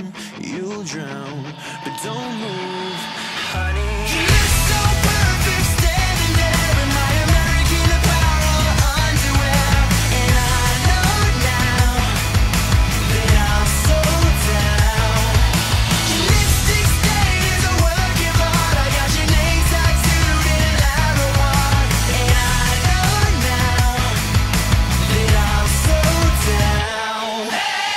down, you'll drown, but don't move, honey. You look so perfect standing there in my American Apparel underwear, and I know now that I'm so down. Your lipstick stain is a work of art. I got your name tattooed in an arrow heart, and I know now that I'm so down.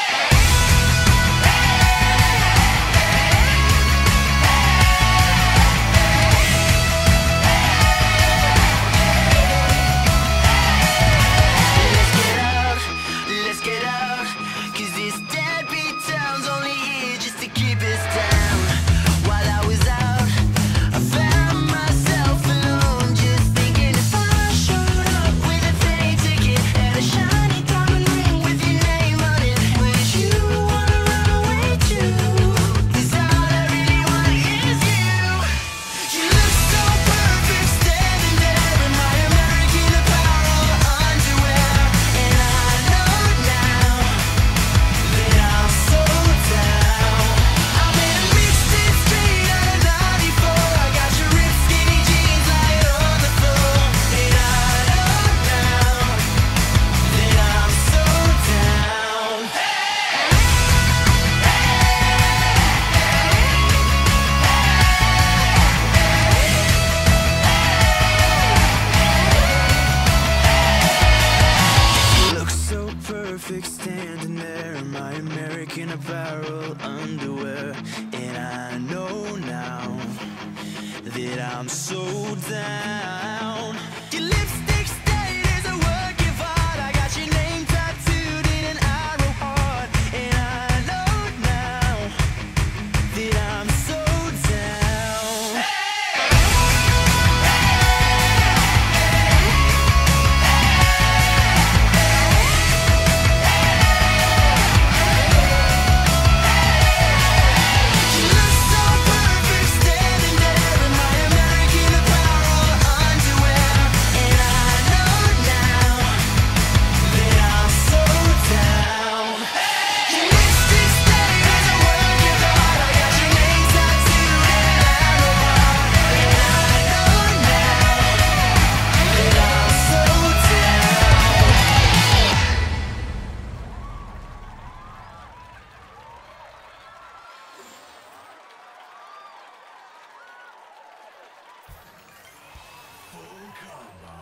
Let's get out, 'cause this deadbeat town's only here just to keep us down. While I was out, I found myself alone, just thinking if I showed up with a plane ticket and a shiny diamond ring with your name on it, would you wanna run away too? 'Cause all I really want is you. You look so perfect standing there in my American Apparel underwear, and I know now that I'm so down. I'm in a mixed-in street on a 94. I got your ripped skinny jeans lying on the floor, and I know now that I'm so down. You look so perfect standing there in my American Apparel underwear, and I know now that I'm so down. Your lipstick stain is a work of art. I got your name tattooed in an arrow heart, and I know now that I'm so down. You look so perfect standing there in my American Apparel underwear, and I know now that I'm so down. Your lipstick stain is a work of art. I got your name tattooed in an arrow heart, and I know now that I'm so down. Full combat.